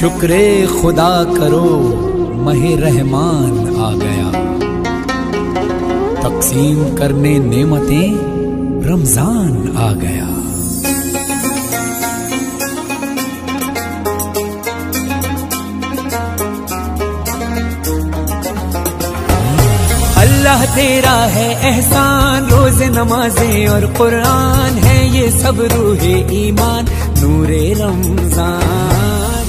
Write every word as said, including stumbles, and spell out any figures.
शुक्रे खुदा करो महे रहमान आ गया, तकसीम करने नेमतें रमजान आ गया। अल्लाह तेरा है एहसान, रोज नमाजें और कुरान है ये सब रूहे ईमान, नूरे रमजान।